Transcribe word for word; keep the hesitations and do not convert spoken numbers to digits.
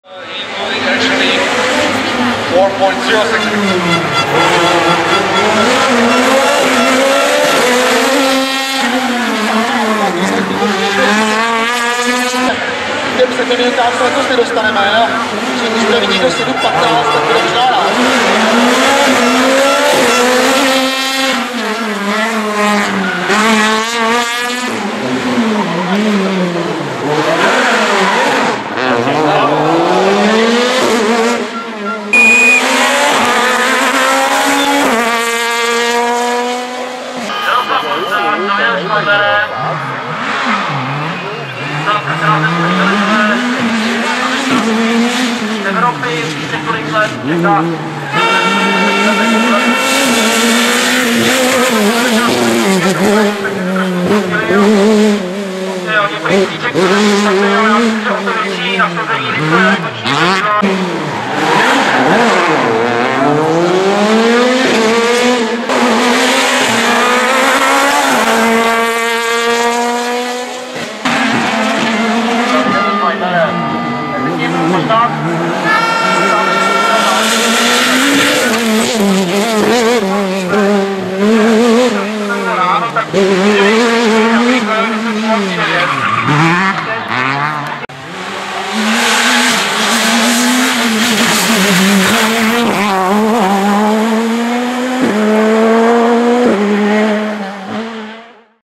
four point zero seconds. Těm se těmi otázky letos nedostaneme, a že když bude vidět do sedm patnáct, tak bude možná rád. Evropy několik let čeká.